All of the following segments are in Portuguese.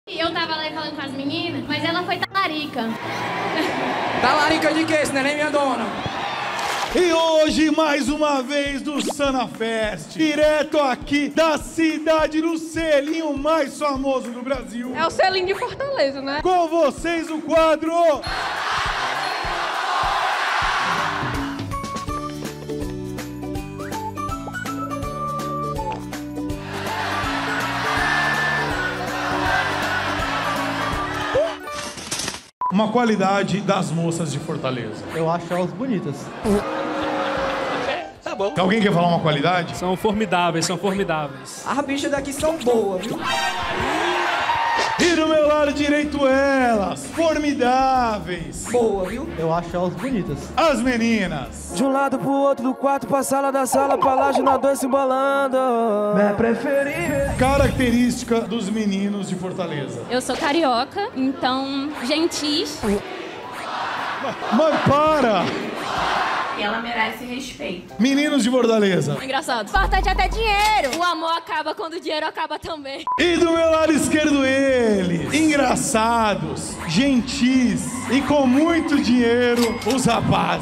Eu tava lá falando com as meninas, mas ela foi talarica. Talarica de quê? Isso não é nem minha dona. E hoje, mais uma vez, do Sanafest, direto aqui da cidade do selinho mais famoso do Brasil. É o selinho de Fortaleza, né? Com vocês, o quadro... Uma qualidade das moças de Fortaleza. Eu acho elas bonitas. Tá bom. Alguém quer falar uma qualidade? São formidáveis, são formidáveis. As bichas daqui são boas, viu? E do meu lado direito elas, formidáveis. Boa, viu? Eu acho elas bonitas. As meninas. De um lado pro outro, do quarto pra sala, da sala pra lá, jogador se embolando. Minha preferida. Característica dos meninos de Fortaleza. Eu sou carioca, então gentis. Mas para! E ela merece respeito. Meninos de Fortaleza. Engraçado. Importante até dinheiro. O amor acaba quando o dinheiro acaba também. E do meu lado esquerdo eles, engraçados, gentis e com muito dinheiro, os rapazes.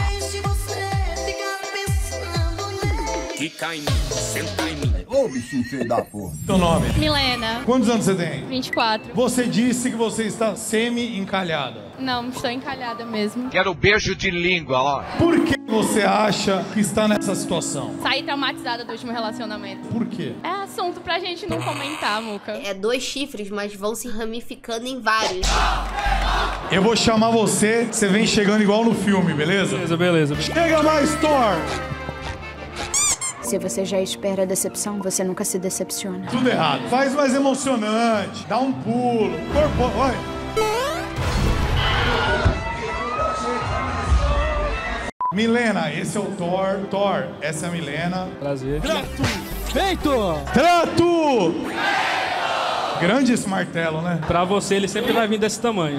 Fica em mim, senta em mim. Ô, bichinho feio da porra. Seu nome? Milena, Quantos anos você tem? 24. Você disse que você está semi-encalhada. Não, estou encalhada mesmo. Quero beijo de língua, ó. Por que você acha que está nessa situação? Saí traumatizada do último relacionamento. Por quê? É assunto pra gente não comentar, Muca. É 2 chifres, mas vão se ramificando em vários. Eu vou chamar você, você vem chegando igual no filme, beleza? Beleza. Chega mais, Thor! Se você já espera a decepção, você nunca se decepciona. Tudo errado. Faz mais emocionante, dá um pulo. Corpo, olha. Milena, esse é o Thor. Thor, essa é a Milena. Prazer. Feito! Trato! Grande esse martelo, né? Pra você, ele sempre vai vir desse tamanho.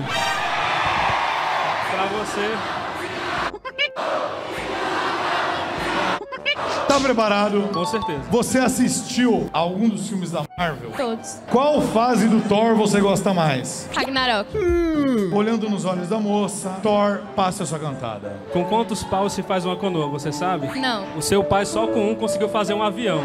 Pra você... Tá preparado? Com certeza. Você assistiu a algum dos filmes da Marvel? Todos. Qual fase do Thor você gosta mais? Ragnarok. Olhando nos olhos da moça, Thor, passe a sua cantada. Com quantos paus se faz uma canoa, você sabe? Não. O seu pai só com um conseguiu fazer um avião.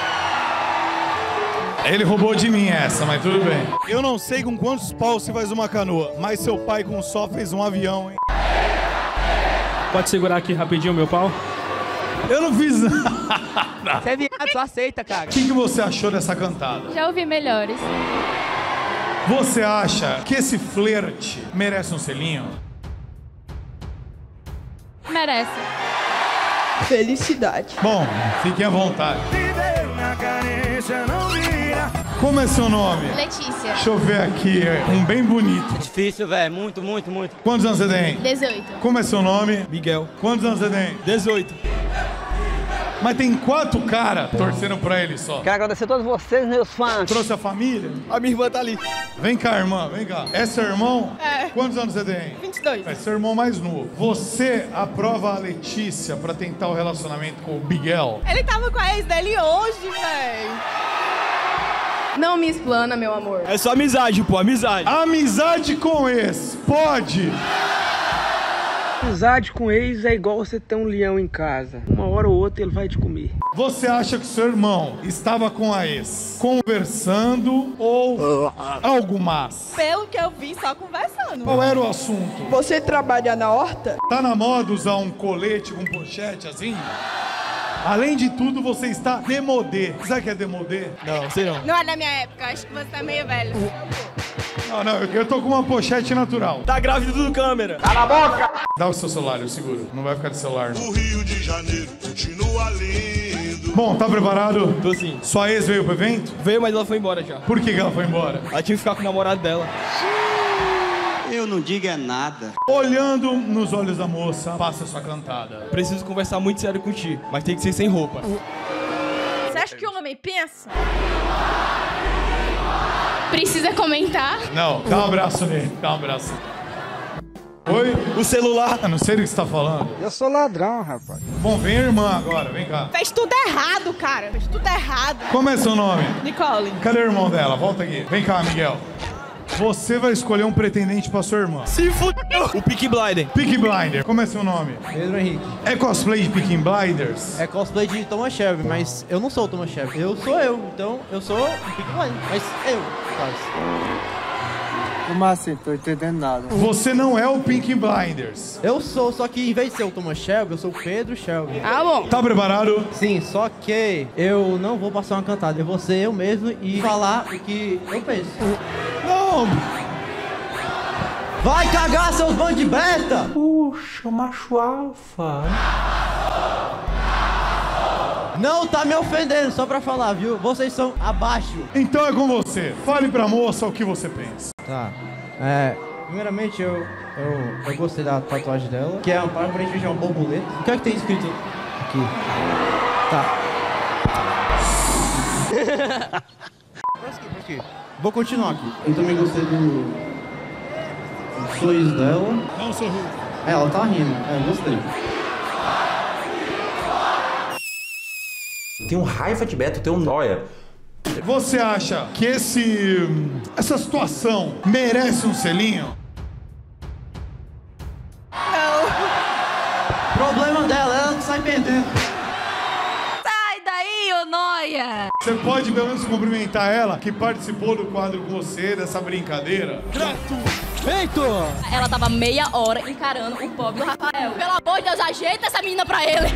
Ele roubou de mim essa, mas tudo bem. Eu não sei com quantos paus se faz uma canoa, mas seu pai com só fez um avião, hein? Pode segurar aqui rapidinho meu pau? Eu não fiz nada. Você é viado, só aceita, cara. O que você achou dessa cantada? Já ouvi melhores. Você acha que esse flerte merece um selinho? Merece. Felicidade. Bom, fiquem à vontade. Como é seu nome? Letícia. Deixa eu ver aqui, um bem bonito. Difícil, velho. Muito. Quantos anos você tem? 18. Como é seu nome? Miguel. Quantos anos você tem? 18. Mas tem 4 caras torcendo pra ele só. Quero agradecer a todos vocês, meus fãs. Trouxe a família? A minha irmã tá ali. Vem cá, irmã, vem cá. É seu irmão? É. Quantos anos você tem? 22. É seu irmão mais novo. Você aprova a Letícia pra tentar o relacionamento com o Miguel? Ele tava com a ex dele hoje, véi. Não me explana, meu amor. É só amizade, pô, amizade. Amizade com ex, pode? Amizade com ex é igual você ter um leão em casa. Uma hora ou outra ele vai te comer. Você acha que seu irmão estava com a ex conversando ou algo mais? Pelo que eu vi, só conversando. Qual era o assunto? Você trabalha na horta? Tá na moda usar um colete com pochete assim? Além de tudo, você está demodê. Sabe o que é demodê? Não, sei não. Não é da minha época, acho que você tá meio velho. Não, eu tô com uma pochete natural. Tá grávido do câmera. Dá o seu celular, eu seguro. Não vai ficar de celular. O Rio de Janeiro continua lindo. Bom, tá preparado? Tô sim. Sua ex veio pro evento? Veio, mas ela foi embora já. Por que ela foi embora? Ela tinha que ficar com o namorado dela. Eu não digo é nada. Olhando nos olhos da moça, passa a sua cantada. Preciso conversar muito sério contigo, mas tem que ser sem roupa. Você acha que o homem pensa? Precisa comentar? Não, dá um abraço nele, dá um abraço. Oi? O celular. Eu não sei do que você tá falando. Eu sou ladrão, rapaz. Bom, vem a irmã agora, vem cá. Fez tudo errado, cara. Fez tudo errado. Como é seu nome? Nicole. Cadê o irmão dela? Volta aqui. Vem cá, Miguel. Você vai escolher um pretendente pra sua irmã. Se fudeu. O Peaky Blinder. Peaky Blinder. Como é seu nome? Pedro Henrique. É cosplay de Peaky Blinders? É cosplay de Thomas Shelby, mas eu não sou o Thomas Shelby. Eu sou eu, então eu sou o Peaky Blinder. Mas eu, quase. Como assim? Tô entendendo nada. Você não é o Peaky Blinders. Eu sou, só que em vez de ser o Thomas Shelby, eu sou o Pedro Shelby. Ah, bom. Tá preparado? Sim, só que eu não vou passar uma cantada. Eu vou ser eu mesmo e falar o que eu penso. Não! Vai cagar, seus bandos de besta! Puxa, macho alfa. Não tá me ofendendo, só pra falar, viu? Vocês são abaixo. Então é com você. Fale pra moça o que você pensa. Tá. Primeiramente eu gostei da tatuagem dela, que é aparentemente uma borboleta. O que é que tem escrito aqui? Tá. Por aqui. Vou continuar aqui. Eu também gostei do sorriso dela. Não sou ruim. Ela tá rindo. Gostei. Tenho raiva de Beto, tenho noia. Você acha que essa situação merece um selinho? Problema dela, ela não sai perdendo. Sai daí, ô noia! Você pode pelo menos cumprimentar ela que participou do quadro com você, dessa brincadeira? Feito! Ela tava meia hora encarando o pobre do Rafael. Pelo amor de Deus, ajeita essa menina pra ele.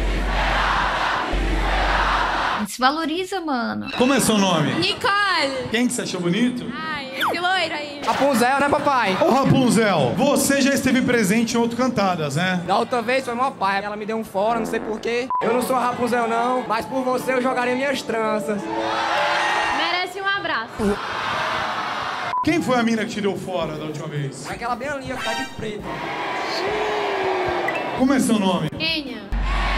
Se valoriza, mano. Como é seu nome? Nicole! Quem que você achou bonito? Ai, esse loiro aí. Rapunzel, né, papai? Ô Rapunzel, você já esteve presente em outro Cantadas, né? Da outra vez foi meu pai. Ela me deu um fora, não sei porquê. Eu não sou a Rapunzel, não, mas por você eu jogaria minhas tranças. Merece um abraço. Quem foi a mina que te deu fora da última vez? Aquela bem ali, ó, que tá de preto. Como é seu nome? Enya.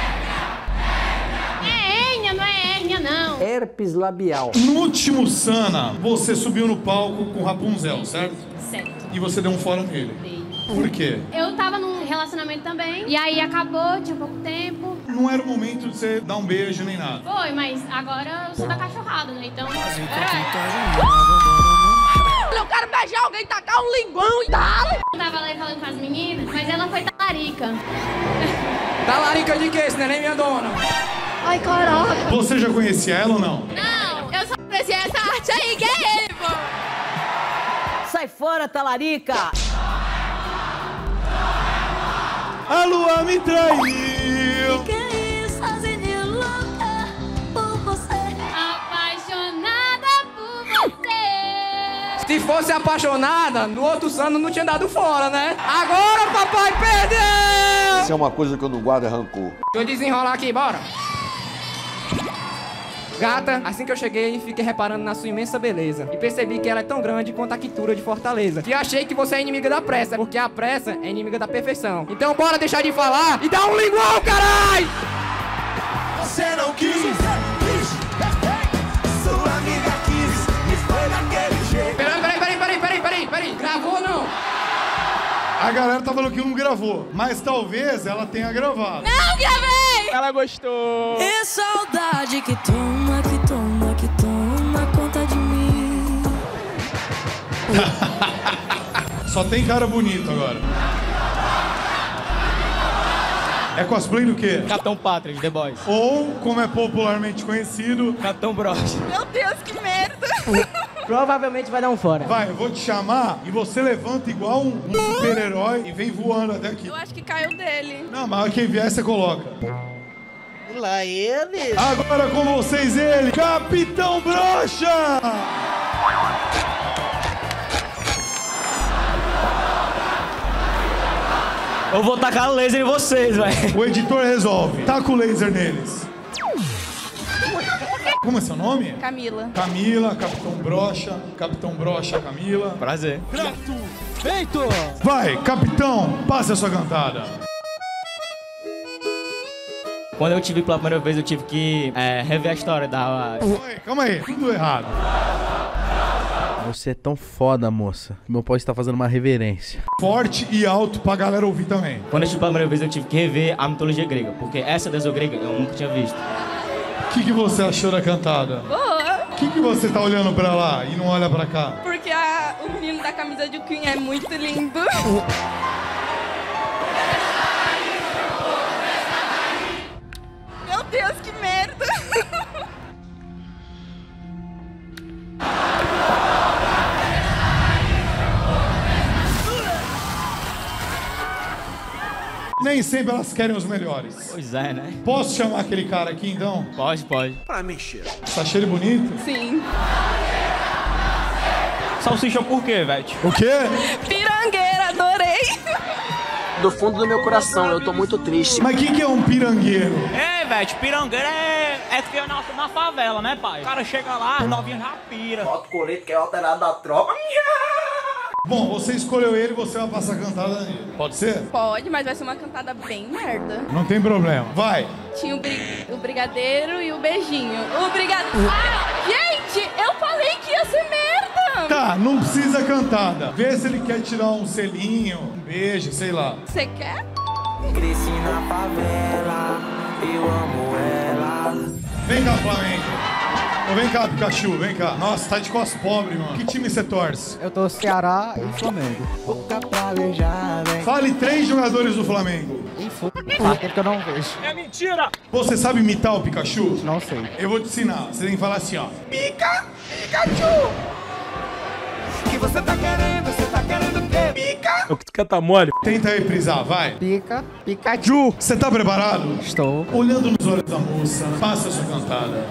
Não é hérnia, não. Herpes labial. No último Sana, você subiu no palco com Rapunzel, certo? Certo. E você deu um fora nele. Dei. Por quê? Eu tava num relacionamento também, e aí acabou, tinha pouco tempo. Não era o momento de você dar um beijo nem nada. Foi, mas agora eu sou da cachorrada, né? Então... Eu quero beijar alguém, tacar um linguão e tal. Eu tava lá falando com as meninas, mas ela foi talarica. Talarica de quê? Isso não é nem minha dona. Ai, caraca. Você já conhecia ela ou não? Não, eu só conheci essa arte aí, que é ele, pô. Sai fora, talarica! A lua me traiu. Fiquei sozinha louca por você. Apaixonada por você. Se fosse apaixonada, no outro Sano não tinha dado fora, né? Agora papai perdeu! Isso é uma coisa que eu não guardo, é rancor. Deixa eu desenrolar aqui, bora. Gata, assim que eu cheguei, fiquei reparando na sua imensa beleza. E percebi que ela é tão grande quanto a Quitura de Fortaleza. E achei que você é inimiga da pressa, porque a pressa é inimiga da perfeição. Então bora deixar de falar e dar um lingual, carai! Você não quis, sua amiga quis, e foi daquele jeito. Peraí, gravou ou não? A galera tá falando que não gravou, mas talvez ela tenha gravado. Não gravei! Ela gostou. E saudade que toma conta de mim. Só tem cara bonito agora. É cosplay do quê? Capitão Patrick, The Boys. Ou, como é popularmente conhecido, Capitão Broche. Meu Deus, que merda. Provavelmente vai dar um fora. vai, eu vou te chamar e você levanta igual um super-herói e vem voando até aqui. Eu acho que caiu dele. Não, mas quem vier você coloca. Lá ele. Agora com vocês ele, Capitão Brocha! Eu vou tacar laser em vocês, velho. O editor resolve. Taca o laser neles. Como é seu nome? Camila. Camila, Capitão Brocha, Camila. Prazer. Feito! Vai, Capitão, passe a sua cantada. Quando eu tive pela primeira vez, eu tive que rever a história da... Calma aí, tudo errado. Você é tão foda, moça. Meu pai está fazendo uma reverência. Forte e alto pra galera ouvir também. Quando eu tive pela primeira vez, eu tive que rever a mitologia grega, porque essa deusa grega eu nunca tinha visto. O que você achou da cantada? Boa. O que você tá olhando pra lá e não olha pra cá? Porque a o menino da camisa de Queen é muito lindo. Meu Deus, que merda! Nem sempre elas querem os melhores. Pois é, né? Posso chamar aquele cara aqui, então? Pode. Pra mexer. Tá cheio de bonito? Sim. Salsicha por quê, velho? O quê? Pirangueira, adorei. Do fundo do meu coração, eu tô muito triste. Mas o que é um pirangueiro? É, velho, pirangueiro é que eu nasço na favela, né, pai? O cara chega lá, as novinhas já pira. Bota o colete que é alterado da tropa. Bom, você escolheu ele e você vai passar a cantada nele. Pode ser? Pode, mas vai ser uma cantada bem merda. Não tem problema. Vai. Tinha o brigadeiro e o beijinho. O brigadeiro... Ah, gente, eu falei que ia ser merda. Tá, não precisa cantada. Vê se ele quer tirar um selinho, um beijo, sei lá. Você quer? Cresci na favela, eu amo ela. Vem cá, Flamengo. Ô, vem cá, Pikachu, vem cá. Nossa, tá de costas pobre, mano. Que time você torce? Eu tô Ceará e Flamengo. Boca pra beijar, vem. Fale 3 jogadores do Flamengo. Faz tempo que eu não vejo. É mentira! Você sabe imitar o Pikachu? Não sei. Eu vou te ensinar. Você tem que falar assim, ó. Pikachu! Que você tá querendo o quê? Pica! O que tu quer tá mole? Tenta reprisar, vai. Pikachu! Você tá preparado? Estou. Olhando nos olhos da moça, faça a sua cantada.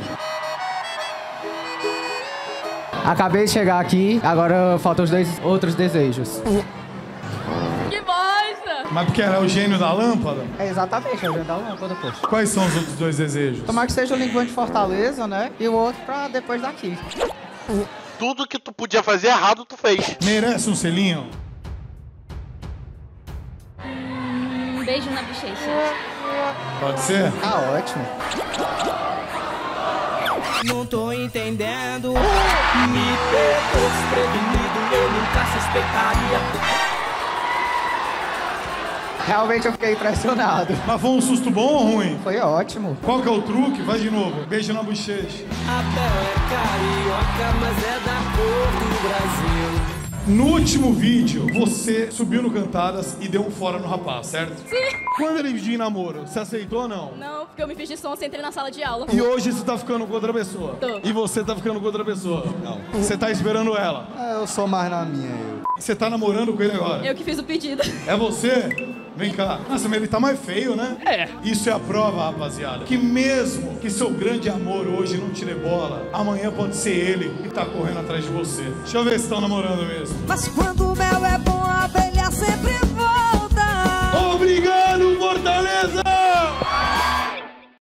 Acabei de chegar aqui, agora faltam os 2 outros desejos. Que bosta! Mas porque era o gênio da lâmpada? É exatamente, eu vou dar uma coisa depois. Quais são os outros 2 desejos? Tomara que seja o linguante de Fortaleza, né? E o outro pra depois daqui. Tudo que tu podia fazer errado, tu fez. Merece um selinho? Um beijo na bochecha. Pode ser? Tá ótimo. Não tô entendendo. Me pegou desprevenido, eu nunca suspeitaria. Realmente eu fiquei impressionado. Mas foi um susto bom ou ruim? Foi ótimo. Qual que é o truque? Vai de novo. Beijo na bochecha. A Bel é carioca, mas é da cor do Brasil. No último vídeo, você subiu no Cantadas e deu um fora no rapaz, certo? Sim. Quando ele pediu namoro, você aceitou ou não? Não, porque eu me fiz de sonsa e entrei na sala de aula. E hoje você tá ficando com outra pessoa? Tô. E você tá ficando com outra pessoa? Não. Você tá esperando ela? Eu sou mais na minha, eu. E você tá namorando com ele agora? Eu que fiz o pedido. É você? Vem cá. Nossa, mas ele tá mais feio, né? É. Isso é a prova, rapaziada. Que mesmo que seu grande amor hoje não te dê bola, amanhã pode ser ele que tá correndo atrás de você. Deixa eu ver se estão namorando mesmo. Mas quando o mel é bom,